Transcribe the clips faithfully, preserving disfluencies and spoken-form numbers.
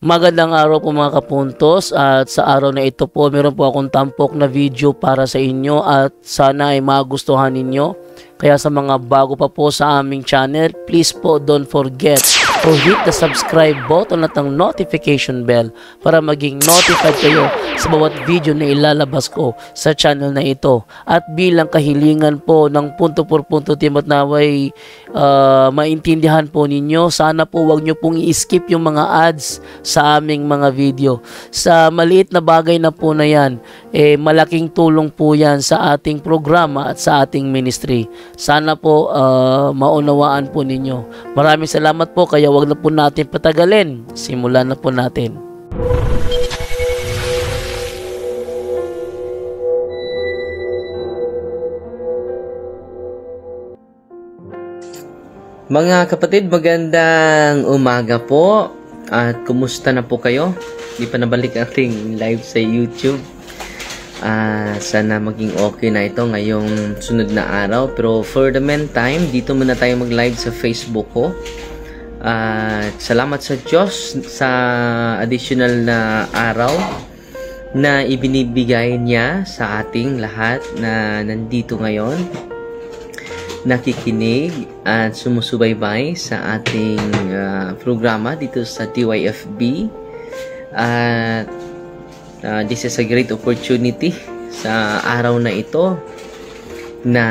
Magandang araw po mga kapuntos, at sa araw na ito po meron po akong tampok na video para sa inyo at sana ay magustuhan ninyo. Kaya sa mga bago pa po sa aming channel, please po don't forget to hit the subscribe button at ang notification bell para maging notified kayo sa bawat video na ilalabas ko sa channel na ito. At bilang kahilingan po ng punto por punto team at naway uh, maintindihan po ninyo, sana po wag nyo pong i-skip yung mga ads sa aming mga video. Sa maliit na bagay na po na yan, eh, malaking tulong po yan sa ating programa at sa ating ministry. Sana po uh, maunawaan po ninyo. Maraming salamat po, kaya wag na po natin patagalin. Simulan na po natin. Mga kapatid, magandang umaga po. At kumusta na po kayo? Di pa nabalik ating live sa YouTube. Uh, sana maging okay na ito ngayong sunod na araw. Pero for the meantime, dito muna tayo mag-live sa Facebook ko. Uh, salamat sa Diyos sa additional na araw na ibinibigay niya sa ating lahat na nandito ngayon, nakikinig at sumusubaybay sa ating uh, programa dito sa T Y F B. At uh, this is a great opportunity sa araw na ito na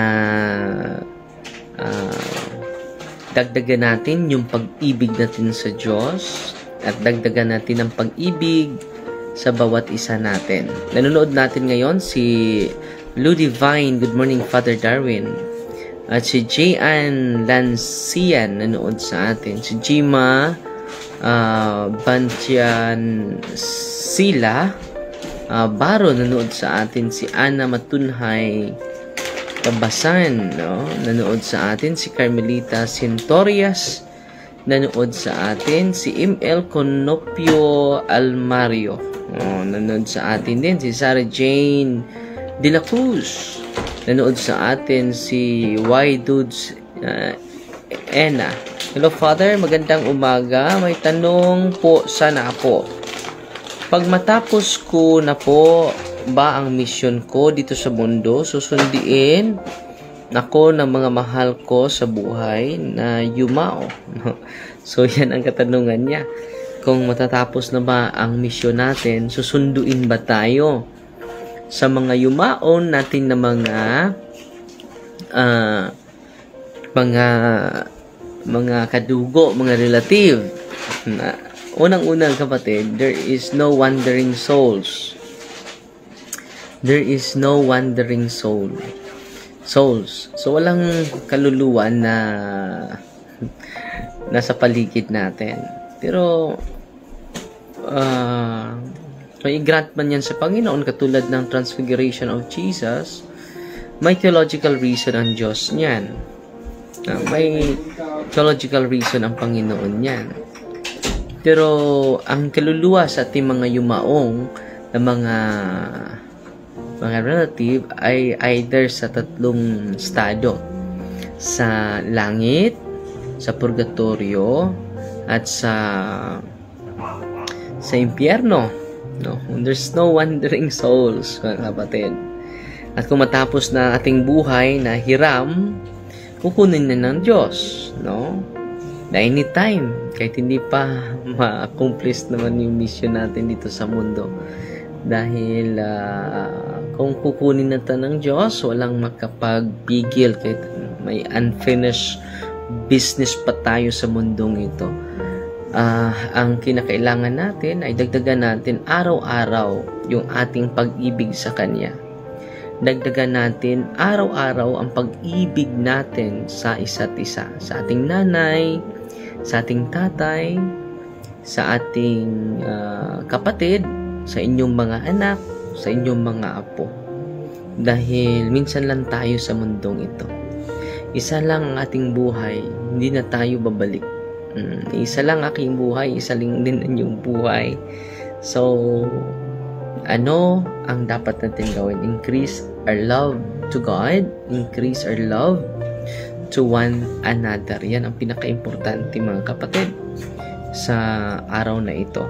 uh, dagdagan natin yung pag-ibig natin sa Diyos at dagdagan natin ang pag-ibig sa bawat isa natin. Nanonood natin ngayon si Lou Divine. Good morning, Father Darwin. At si J-Ann Lancian nanood sa atin. Si Jima uh, Bantian Sila uh, Baro nanood sa atin. Si Ana Matunhay Kabasan, no? Nanood sa atin. Si Carmelita Centorias nanood sa atin. Si M L Conopio Almario, oh, nanood sa atin din. Si Sarah Jane De La Cruz nanood sa atin. Si Y Dudes uh, Ena. Hello Father, magandang umaga. May tanong po sana po. Pag matapos ko na po ba ang mission ko dito sa mundo, susundiin ako ng mga mahal ko sa buhay na yumao. So yan ang katanungan niya. Kung matatapos na ba ang mission natin, susunduin ba tayo sa mga yumaon natin na mga uh, mga mga kadugo, mga relative. Na unang-unang kapatid, there is no wandering souls. There is no wandering soul. Souls. So walang kaluluwa na nasa paligid natin. Pero uh, may grant man yan sa Panginoon, katulad ng Transfiguration of Jesus, may theological reason ang Diyos niyan. Uh, may theological reason ang Panginoon niyan. Pero ang kaluluwa sa ating mga yumaong na mga mga relative ay either sa tatlong estado: sa langit, sa purgatorio, at sa sa impyerno. No, there's no wandering souls, mga kapatid. At kung matapos na ating buhay na hiram, kukunin na ng Diyos, no? Na anytime, kahit hindi pa ma-accomplish naman yung mission natin dito sa mundo. Dahil uh, kung kukunin natin ng Diyos, walang makapagpigil kahit may unfinished business pa tayo sa mundong ito. Uh, ang kinakailangan natin ay dagdagan natin araw-araw yung ating pag-ibig sa Kanya. Dagdagan natin araw-araw ang pag-ibig natin sa isa't isa. Sa ating nanay, sa ating tatay, sa ating uh, kapatid, sa inyong mga anak, sa inyong mga apo. Dahil minsan lang tayo sa mundong ito. Isa lang ang ating buhay, hindi na tayo babalik. Hmm, isa lang aking buhay, isa lang din inyong buhay. So, ano ang dapat natin gawin? Increase our love to God, increase our love to one another. Yan ang pinaka-importante, mga kapatid, sa araw na ito.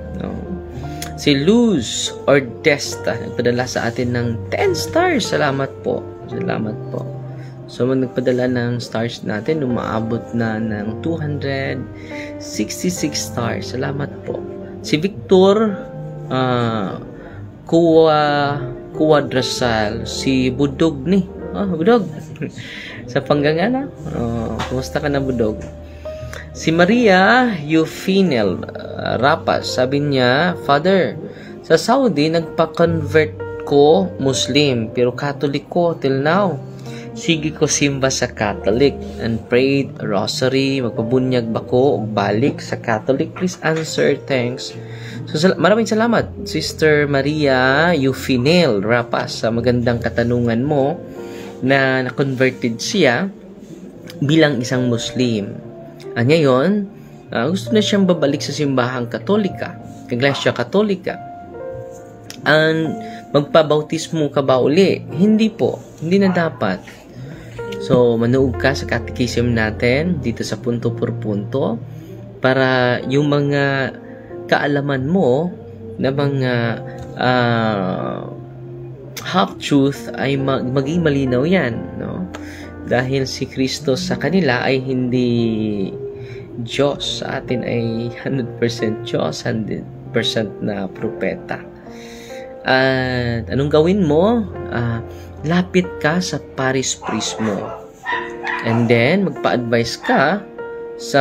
No? Si Luz or Desta, nagpadala sa atin ng ten stars. Salamat po. Salamat po. So, nagpadala ng stars natin, umaabot na ng two hundred sixty-six stars. Salamat po. Si Victor, uh, Kuwa, Kuwadrasal, si Budog ni. Oh, Budog. Sa Panggangana. Oh, kumusta ka na, Budog? Si Maria Eufinel uh, Rapas, sabi niya, Father, sa Saudi, nagpa-convert ko Muslim, pero Catholic ko till now. Sige ko simba sa Catholic and prayed rosary, magpabunyag ba ko o balik sa Catholic? Please answer, thanks. So, sal- maraming salamat, Sister Maria Eufinel Rapas, sa magandang katanungan mo na na-converted siya bilang isang Muslim. Ah, ngayon, uh, gusto na siyang babalik sa simbahang Katolika, Iglesia Katolika. Ang magpabautismo ka ba uli? Hindi po. Hindi na dapat. So, manood ka sa catechism natin dito sa punto por punto para yung mga kaalaman mo na mga uh, half-truth ay mag- maging malinaw yan. No? Dahil si Kristo sa kanila ay hindi Diyos, sa atin ay one hundred percent Diyos, one hundred percent na propeta. At anong gawin mo? Uh, lapit ka sa Paris Prismo. And then, magpa-advise ka sa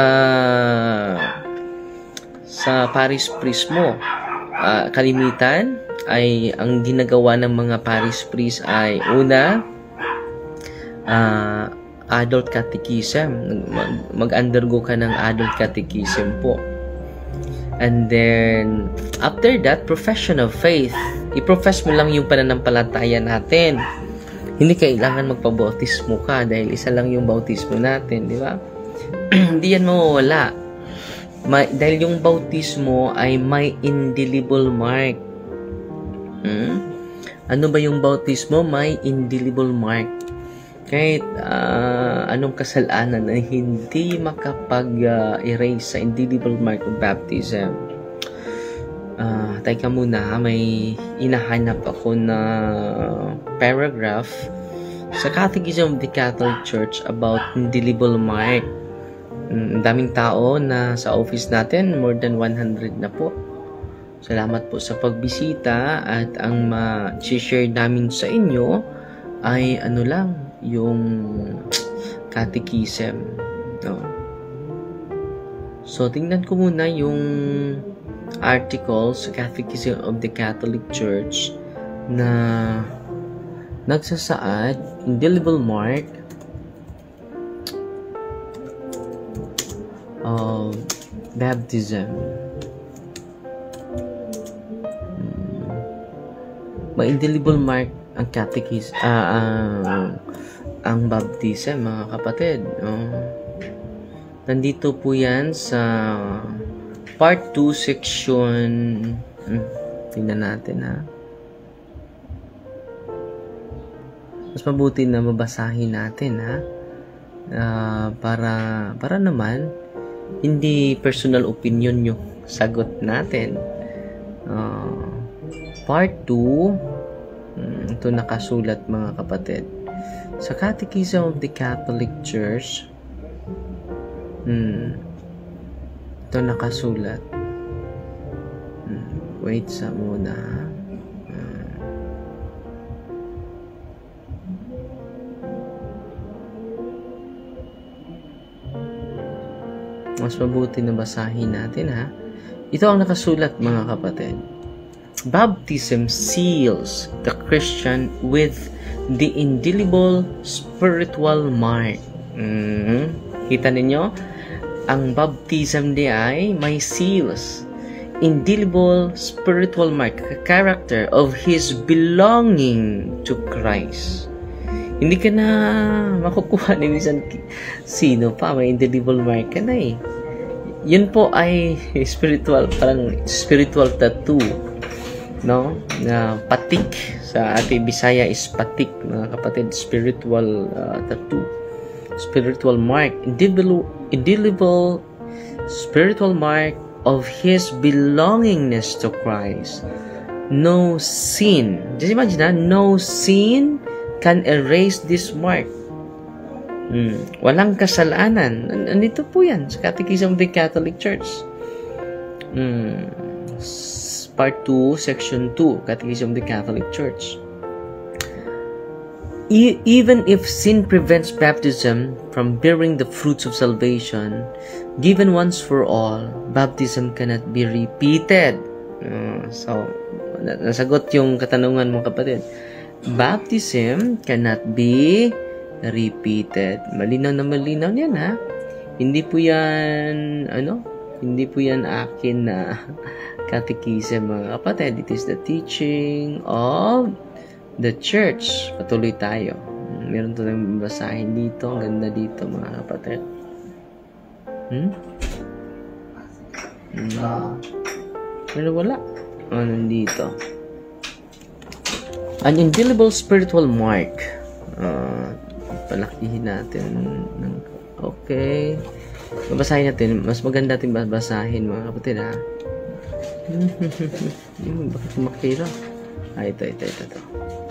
sa Paris Prismo. Uh, kalimitan ay ang ginagawa ng mga Paris Pris ay una, uh, adult catechism. Mag-undergo ka ng adult catechism po. And then, after that, profession of faith. I-profess mo lang yung pananampalataya natin. Hindi kailangan magpabautismo ka dahil isa lang yung bautismo natin, di ba? Hindi yan mawawala. May, dahil yung bautismo ay may indelible mark. Hmm? Ano ba yung bautismo? May indelible mark. Kahit uh, anong kasalanan na hindi makapag-erase uh, sa indelible mark of baptism. Uh, teka muna, may inahanap ako na paragraph sa Catechism of the Catholic Church about indelible mark. Ang daming tao na sa office natin, more than one hundred na po. Salamat po sa pagbisita at ang ma-share namin sa inyo ay ano lang, yung catechism. No? So, tingnan ko muna yung article sa Catechism of the Catholic Church na nagsasaad, indelible mark of baptism. Hmm. May indelible mark ang catechism, uh, uh, ang baptism, mga kapatid. Oh. Nandito po yan sa part two, section... Hmm, tingnan natin, ha. Mas mabuti na mabasahin natin, ha. Uh, para, para naman, hindi personal opinion yung sagot natin. Uh, part two... Hmm, ito nakasulat, mga kapatid. Sa Catechism of the Catholic Church, hmm, ito nakasulat. Hmm, wait sa muna. Hmm. Mas mabuti na basahin natin, ha. Ito ang nakasulat, mga kapatid. Baptism seals the Christian with the indelible spiritual mark. Mm-hmm. Kita ninyo? Ang baptism di ay may seals, indelible spiritual mark, character of his belonging to Christ. Hindi ka na makukuha ni minsan sino pa, may indelible mark ka na eh. Yun po ay spiritual, parang spiritual tattoo. No? Na patik sa ating Bisaya is patik, mga kapatid, spiritual uh, tattoo, spiritual mark, indelible, indelible spiritual mark of his belongingness to Christ. No sin. Just imagine na, no sin can erase this mark. Hmm. Walang kasalanan. Nandito po yan sa Catechism of the Catholic Church. Hmm. Part two, Section two, Catechism of the Catholic Church. E- even if sin prevents baptism from bearing the fruits of salvation, given once for all, baptism cannot be repeated. Uh, so, nasagot yung katanungan mo, kapatid. Baptism cannot be repeated. Malinaw na malinaw yan, ha? Hindi po yan, ano? Hindi po yan akin na catechism, mga kapatid. It is the teaching of the church. Patuloy tayo. Meron tayong basahin dito. Ang ganda dito, mga kapatid. Hmm? Hmm. Pero wala. O, oh, nandito. An indelible spiritual mark. Uh, palakihin natin. Okay. Babasahin natin. Mas maganda natin babasahin, mga kapatid, ha? Bakit makira? Ah, ito, ito, ito, ito.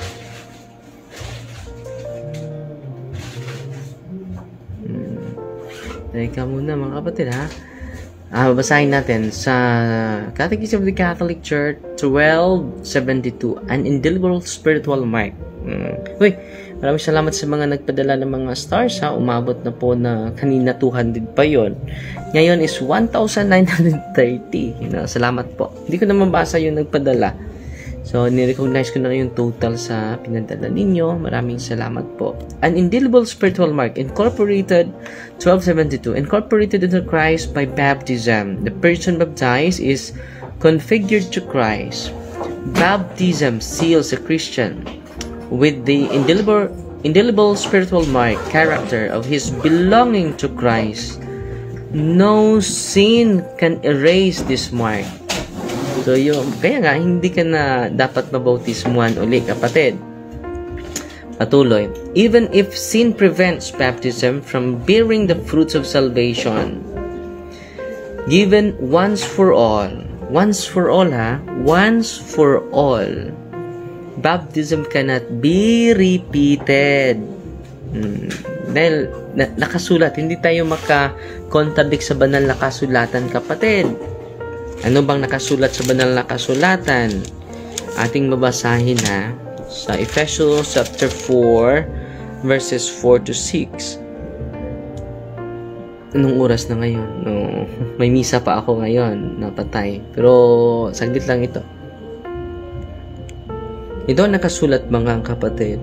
Hmm. Teka muna, mga kapatid, ha? Ah, babasahin natin sa Catechism of the Catholic Church twelve seventy-two, an indelible spiritual mark. Hmm. Uy, maraming salamat sa mga nagpadala ng mga stars, ha. Umabot na po na kanina two hundred pa yon. Ngayon is one thousand nine hundred thirty. You know, salamat po. Hindi ko na mabasa yung nagpadala. So, nirecognize ko na yung total sa pinadala ninyo. Maraming salamat po. An indelible spiritual mark incorporated twelve seventy-two, incorporated into Christ by baptism. The person baptized is configured to Christ. Baptism seals a Christian with the indelible, indelible spiritual mark, character of his belonging to Christ. No sin can erase this mark. So, yung, kaya nga, hindi ka na dapat mabautismuhan uli, kapatid. Patuloy. Even if sin prevents baptism from bearing the fruits of salvation, given once for all, once for all, ha? Once for all, baptism cannot be repeated. Hmm. Dahil na, nakasulat, hindi tayo maka-contradict sa banal na kasulatan, kapatid. Ano bang nakasulat sa banal na kasulatan? Ating babasahin, ha, sa Ephesians chapter four verses four to six. Anong oras na ngayon? No, may misa pa ako ngayon, napatay. Pero saglit lang ito. Ito nakasulat, mga kapatid.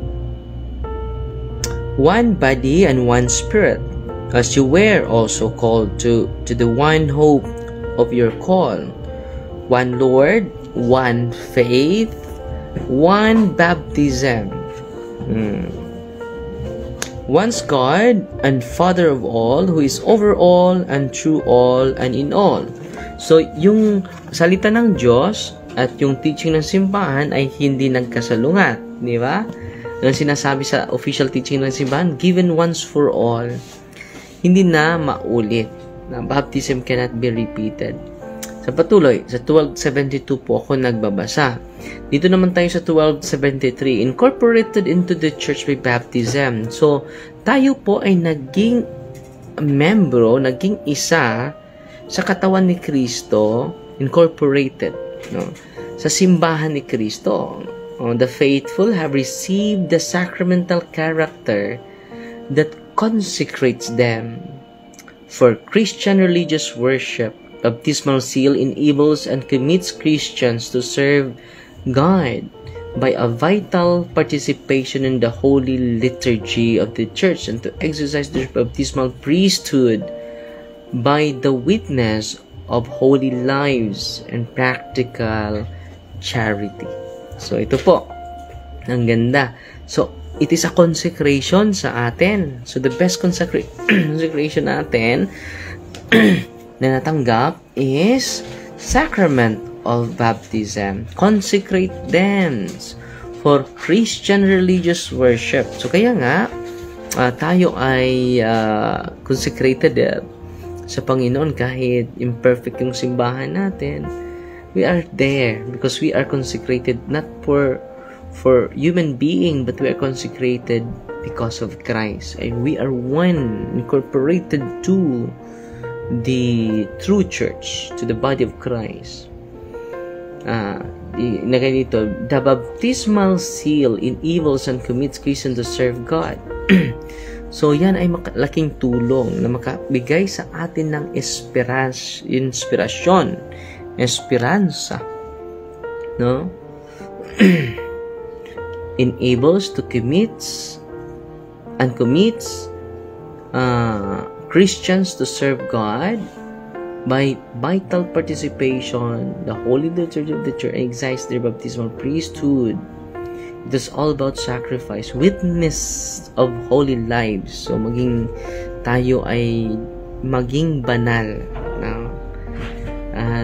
One body and one spirit, as you were also called to to the one hope of your call, one Lord, one faith, one baptism, hmm. One's God and Father of all, who is over all and through all and in all. So, yung salita ng Diyos at yung teaching ng simbahan ay hindi nagkasalungat, di ba? Ang sinasabi sa official teaching ng simbahan, given once for all, hindi na maulit. Na baptism cannot be repeated. Sa patuloy, sa twelve seventy-two po ako nagbabasa. Dito naman tayo sa twelve seventy-three, incorporated into the church by baptism. So, tayo po ay naging membro, naging isa sa katawan ni Kristo, incorporated, no? Sa simbahan ni Kristo. Oh, the faithful have received the sacramental character that consecrates them for Christian religious worship. Baptismal seal enables and commits Christians to serve God by a vital participation in the holy liturgy of the church and to exercise their baptismal priesthood by the witness of holy lives and practical charity. So, ito po. Ang ganda. So, it is a consecration sa atin. So, the best consecra- consecration natin na natanggap is sacrament of baptism. Consecrate them for Christian religious worship. So, kaya nga, uh, tayo ay uh, consecrated uh, sa Panginoon kahit imperfect yung simbahan natin. We are there because we are consecrated not for for human being, but we are consecrated because of Christ. And we are one, incorporated to the true church, to the body of Christ. Uh, nagay dito, the baptismal seal enables and commits Christian to serve God. So, yan ay malaking tulong na makabigay sa atin ng esperas, inspirasyon, esperanza, no? Enables to commits and commits uh, Christians to serve God by vital participation. The Holy Liturgy of the Church exercises their baptismal priesthood. It is all about sacrifice, witness of holy lives. So, maging tayo ay maging banal. No? At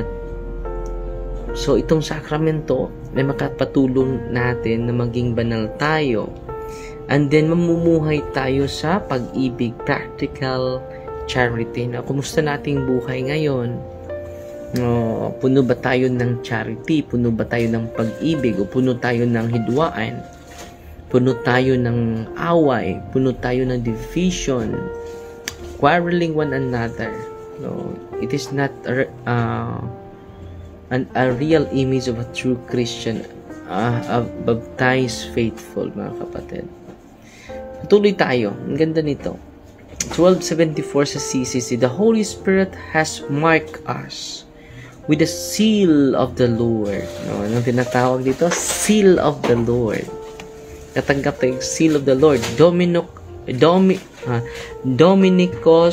so, itong sakramento ay makapatulong natin na maging banal tayo. And then, mamumuhay tayo sa pag-ibig, practical charity. Na, kumusta nating buhay ngayon? No, puno ba tayo ng charity? Puno ba tayo ng pag-ibig? O puno tayo ng hidwaan? Puno tayo ng away? Puno tayo ng division? Quarreling one another? No, it is not a, uh, an, a real image of a true Christian, uh, a baptized faithful, mga kapatid. Patuloy tayo. Ang ganda nito. twelve seventy-four sa C C C, the Holy Spirit has marked us with the seal of the Lord. No, anong tinatawag dito? Seal of the Lord. Natanggap tayo yung seal of the Lord. Domino, Domi, uh, Dominicos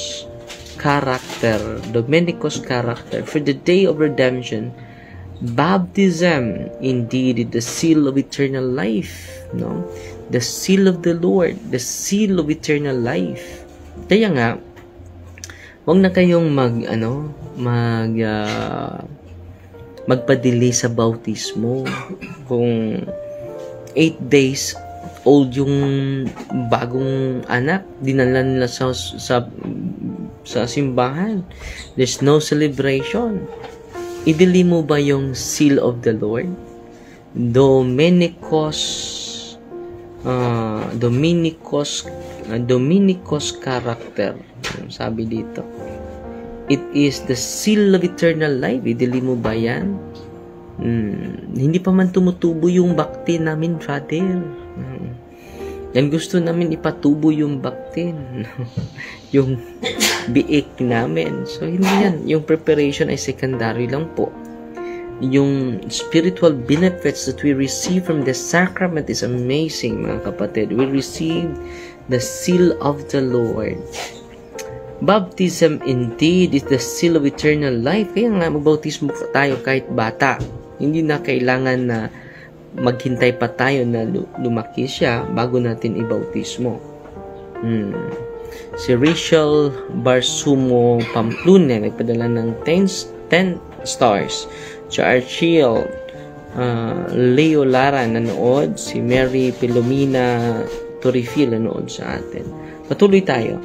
character. Dominicos character. For the day of redemption, baptism indeed is the seal of eternal life. No? The seal of the Lord. The seal of eternal life. Kaya nga, huwag na kayong mag, ano, mag, uh, magpadili sa bautismo. Kung eight days old yung bagong anak, dinala nila sa, sa, sa simbahan. There's no celebration. Idili mo ba yung seal of the Lord? Dominicos, uh, Dominicos, uh, Dominicos character. Sabi dito. It is the seal of eternal life. Idili mo ba yan? Hmm. Hindi pa man tumutubo yung bakti namin, brother. Hmm. Yan gusto namin ipatubo yung bakti. Yung biik namin. So, hindi yan. Yung preparation ay secondary lang po. Yung spiritual benefits that we receive from the sacrament is amazing, mga kapatid. We receive the seal of the Lord. Baptism indeed is the seal of eternal life. Kaya nga magbautismo tayo kahit bata. Hindi na kailangan na maghintay pa tayo na lumaki siya bago natin ibautismo. Hmm. Si Rachel Barsumo Pamplona nagpadala ng ten stars. Si Archiel uh, Leo Lara nanood. Si Mary Pilomina Torifil nanood sa atin. Patuloy tayo.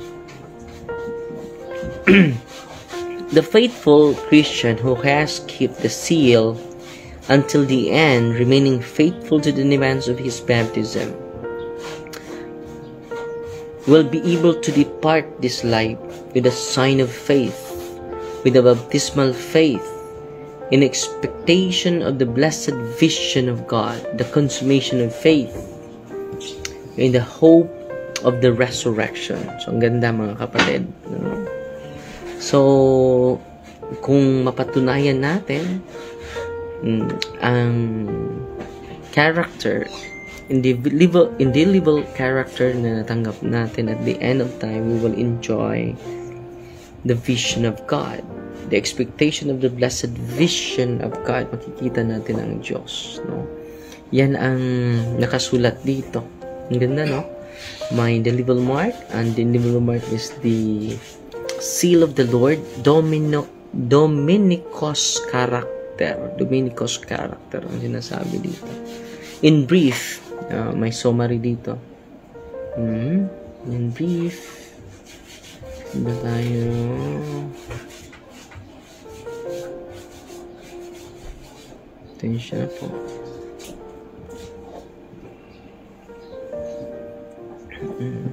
The faithful Christian who has kept the seal until the end, remaining faithful to the demands of his baptism, will be able to depart this life with a sign of faith, with a baptismal faith, in expectation of the blessed vision of God, the consummation of faith, in the hope of the resurrection. So, ang ganda, mga kapatid. No? So, kung mapatunayan natin mm, ang character, indelible, indelible character na natanggap natin at the end of time, we will enjoy the vision of God, the expectation of the blessed vision of God. Makikita natin ang Diyos. No? Yan ang nakasulat dito. Ang ganda, no? My indelible mark, and the indelible mark is the seal of the Lord, Domino, Dominicos character. Dominicos character ang sinasabi dito. In brief, uh, may summary dito. Mm-hmm. In brief, Ba tayo? Attention po. Mm.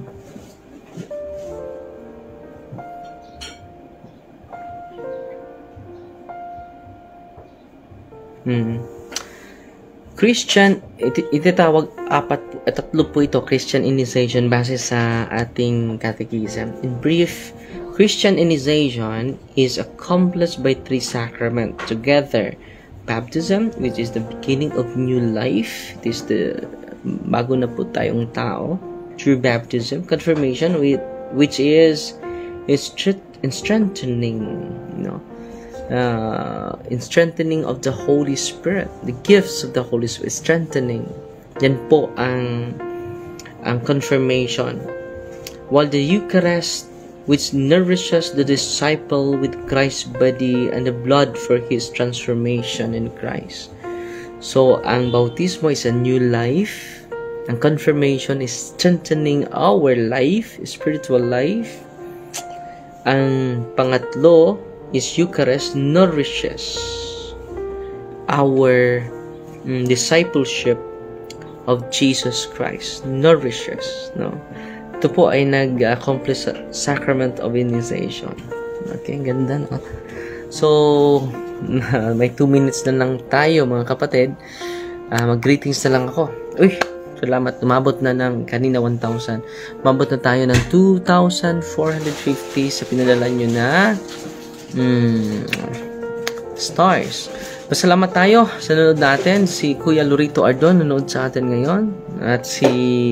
Hmm. Christian, it, itatawag apat, tatlo po ito, Christian initiation base sa ating catechism. In brief, Christian initiation is accomplished by three sacraments together. Baptism, which is the beginning of new life. It is the bago na po tayong tao. Through baptism, confirmation, which is is in strengthening, you know, uh, in strengthening of the Holy Spirit, the gifts of the Holy Spirit, strengthening. Yan po ang ang confirmation. While the Eucharist, which nourishes the disciple with Christ's body and the blood for his transformation in Christ. So, ang bautismo is a new life. Ang confirmation is strengthening our life, spiritual life. Ang pangatlo is Eucharist nourishes our mm, discipleship of Jesus Christ. Nourishes, no? Ito po ay nag-accomplish sa sacrament of initiation. Okay, ganda, no? So, may two minutes na lang tayo, mga kapatid. Uh, mag-greetings na lang ako. Uy, salamat. Umabot na ng kanina one thousand. Umabot na tayo ng two thousand four hundred fifty sa pinadala nyo na hmm, stars. Pasalamat tayo sa nanonood natin. Si Kuya Lorito Ardon nanonood sa atin ngayon. At si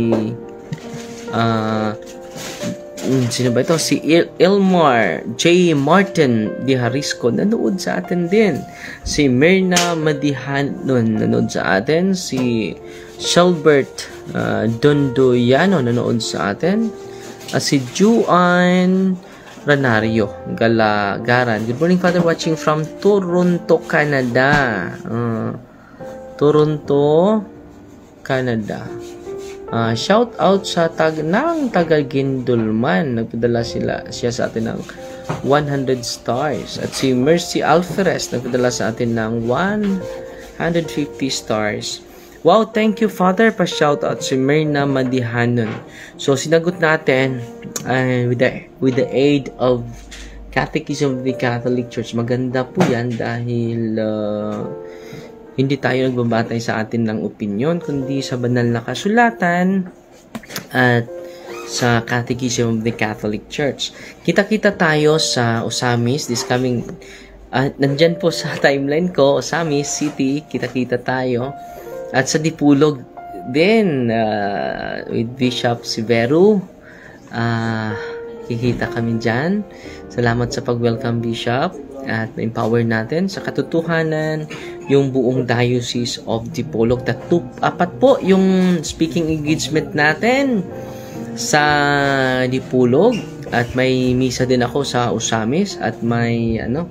uh, sino ba ito? Si Il Ilmar J. Martin Di Harisco nanonood sa atin din. Si Mirna Madihanon nanonood sa atin. Si Shelbert uh, Dondoyano nanonood sa atin. At si Juan Ranario Galagaran. Good morning, Father, watching from Toronto, Canada. Uh, Toronto, Canada. Uh, shout out sa tag ng taga Gindulman. Nagpadala sila siya sa atin ng one hundred stars. At si Mercy Alferez nagpadala sa atin ng one hundred fifty stars. Wow, thank you, Father. Pa-shout out si Mirna Madihanon. So, sinagot natin uh, with, the, with the aid of Catechism of the Catholic Church. Maganda po yan dahil uh, hindi tayo nagbabatay sa atin ng opinion, kundi sa banal na kasulatan at sa Catechism of the Catholic Church. Kita-kita tayo sa Osamis this coming, uh, nandyan po sa timeline ko, Osamis City, kita-kita tayo. At sa Dipulog din, uh, with Bishop Siveru, uh, kikita kami dyan. Salamat sa pag-welcome, Bishop, at empower natin sa katotohanan yung buong Diocese of Dipolog. Tatlo, apat po yung speaking engagement natin sa Dipolog, at may misa din ako sa Osamis, at may ano,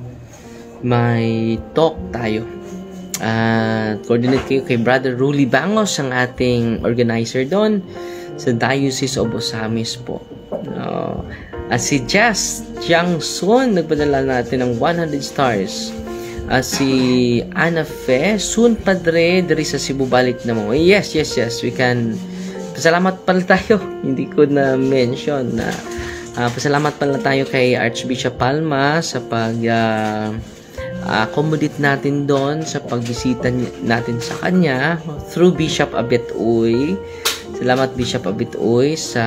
may talk tayo. At uh, coordinate kayo kay Brother Ruli Bangos, ang ating organizer doon sa Diocese of Osamis po. Uh, at si Jazz Jiangsun, nagpadala natin ng one hundred stars. At si Ana Fe, soon Padre, dari sa Cebu, balik na mo. Yes, yes, yes, we can. Pasalamat pala tayo. Hindi ko na mention na uh, pasalamat pala tayo kay Archbishop Palma sa pag uh, accommodate natin doon sa pagbisita natin sa kanya through Bishop Abet Uy. Salamat, Bishop Abet Uy, sa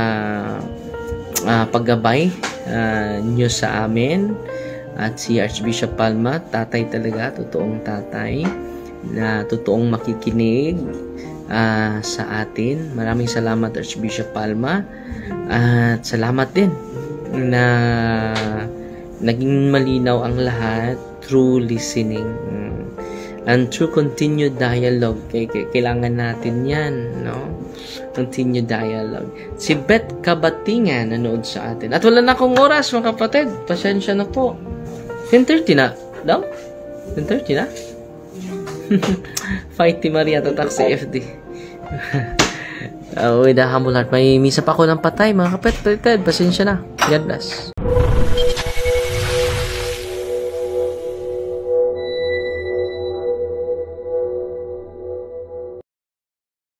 uh, paggabay uh, nyo sa amin. At si Archbishop Palma, tatay talaga, totoong tatay na totoong makikinig uh, sa atin. Maraming salamat, Archbishop Palma, at salamat din na naging malinaw ang lahat through listening and through continued dialogue. Kailangan natin yan, no? Continued dialogue. Si Beth Kabatingan nanood sa atin. At wala na akong oras, mga kapatid. Pasensya na po. ten thirty na. Daw? ten thirty na? Fight ni Maria Tatak sa F D. uh, with a humble heart. May misa pa ako ng patay, mga kapatid. Pasensya na. God bless.